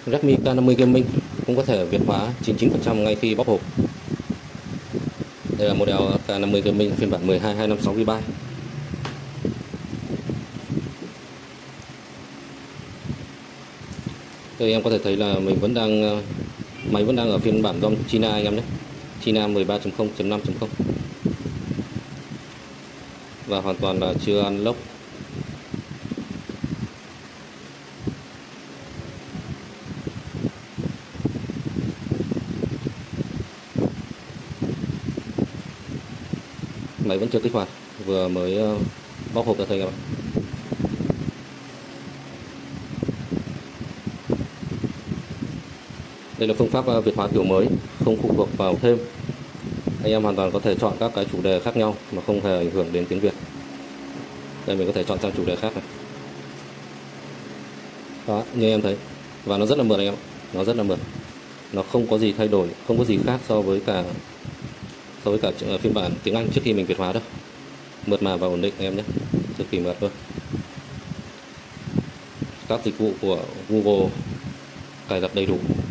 Redmi K50 Gaming cũng có thể Việt hóa 99% ngay khi bóc hộp. Đây là model K50 Gaming phiên bản 12 256 GB. Đây em có thể thấy là máy vẫn đang ở phiên bản ROM China anh em nhé. China 13.0.5.0 và hoàn toàn là chưa unlock. Máy vẫn chưa kích hoạt, vừa mới bóc hộp ra thôi các bạn. Đây là phương pháp Việt hóa kiểu mới, không phụ thuộc vào thêm. Anh em hoàn toàn có thể chọn các cái chủ đề khác nhau mà không hề ảnh hưởng đến tiếng Việt. Đây mình có thể chọn sang chủ đề khác này. Đó, như em thấy. Và nó rất là mượt anh em. Nó rất là mượt. Nó không có gì thay đổi, không có gì khác so với cả phiên bản tiếng Anh trước khi mình Việt hóa đâu. Mượt mà và ổn định anh em nhé. Cực kỳ mượt luôn. Các dịch vụ của Google cài đặt đầy đủ.